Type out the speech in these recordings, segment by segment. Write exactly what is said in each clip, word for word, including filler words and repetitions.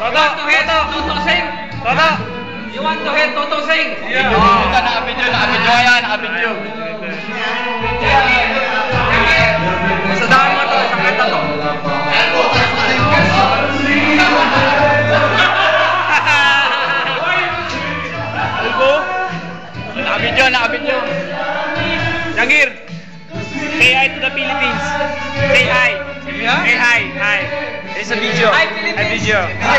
You want to hear Toto sing? Toto! You want to hear Toto sing? Yeah. Oh. Ito, nakabidyo, nakabidyo yan, nakabidyo. Sa daan mo to, isang kanta to. Albo? Nakabidyo, nakabidyo. Yangir, say hi to the Philippines. Say hi. Say hi. Hi. It's a video. Hi, Philippines. A video. Hi.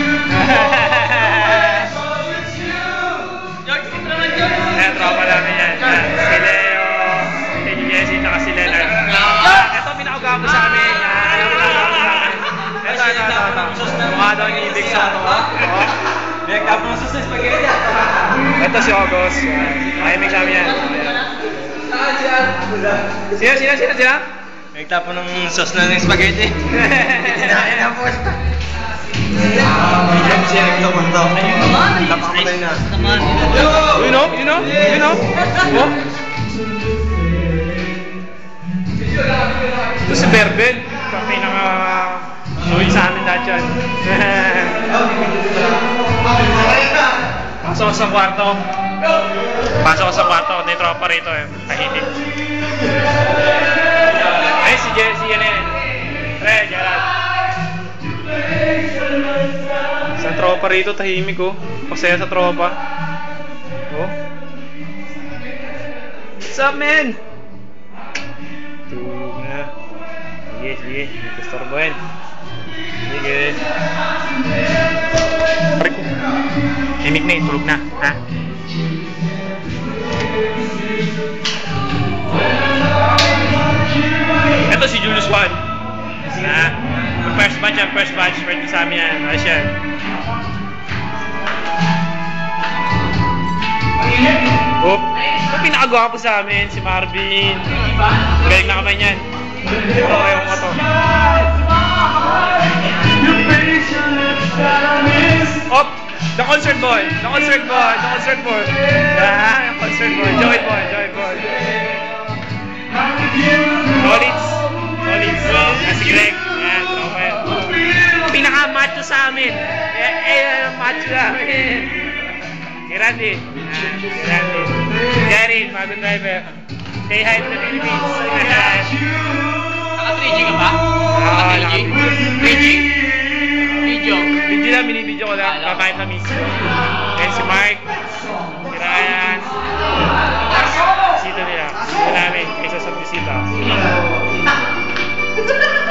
George, ito naman, George. Ayan, tropa namin yan. Yan. Si Leo, si Jesse, saka si Leonard. Yan, ito pinakagawa sa amin. Yan, ito pinakagawa sa amin. Ito, ito, ito, ito. Mukha daw ni Ibig sa ito. Make-up ng sus na spaghetti. Ito si August. Ayamig sa amin yan. Sino, sino, sino, sino? Nagtapo ng sauce na ng spaghetti. Kinain na po. Bigyan siya nagtapunta. Napakamatay na. You know? You know? You know? Oh? Ito si Berbel. Pinaka sulit sa amin lahat yan. Pasok ko sa kwarto. Pasok ko sa kwarto. May tropa rito eh. Tahimik. Ay, si Jesse yan eh. Pre, Gerald. Sa tropa rito, tahimik oh. Pasaya sa tropa. Oh. What's up, man? Tulog na. Sige, sige. Hindi ko storbohin. Sige. Pare ko. Tahimik na eh. Tulog na. Ha? Ito si Julius Juan. Ha? First batch yan, first batch. First sa amin yan. Ayos yan. Oop. Ito pinakagawa po sa amin, si Marvin. Galing na kamay niyan. Ito, ayaw mo ito. Oop. The concert boy. The concert boy. The concert boy. Ah, the concert boy. Joy boy. Joy boy. Solits. Solits. Ah, si Greg. Ayan, okay. Pinaka-macho sa amin. Eh, eh, macho namin. Si Randy. Ayan, si Randy. Jarin, bagong driver. Say hi to the Philippines. Naka three G ka ba? Ah, Naka three G? three G? Video. Video lang, binibidyo ko lang. Kakain na miss. Yan si Mark. Si Ryan. Bisita nila. Bisita namin. Kaysa sa bisita.